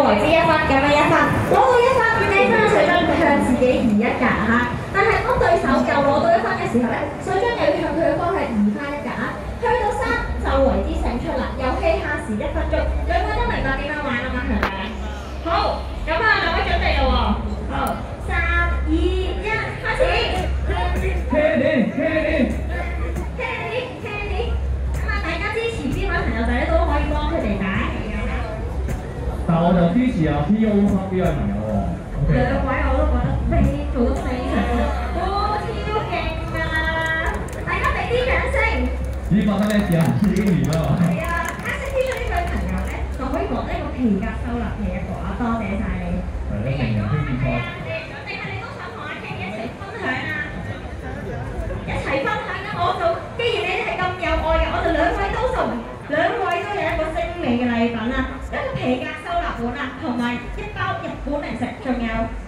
為之一分咁樣一分，攞到一分掟翻水樽向自己移一格嚇。但係當對手又攞到一分嘅時候咧，水樽又要向佢嘅方向移翻一格嚇。去到3就為之勝出啦。遊戲限時1分鐘，兩位都明白點樣玩啦嘛？係咪？好，咁啊兩位準備咯喎。好，3、2、1，開始。 但我就支持啊 P.O. 呢位朋友喎。 兩位我都覺得做得非常好，超勁㗎啦！大家俾啲掌聲。 咦，發生咩事啊？已經完啦嘛。 係啊，黑色 T 恤呢位朋友咧，就可以講呢個皮革收納嘅一個啊，多謝晒你。 係咯，名人圈比賽。 定係你都想同阿 King 一齊分享啊？一齊分享啦！既然你哋係咁有愛嘅，我哋兩位都有一個精美嘅禮品啊，一個皮革收納碗啊，同埋一包日本零食，仲有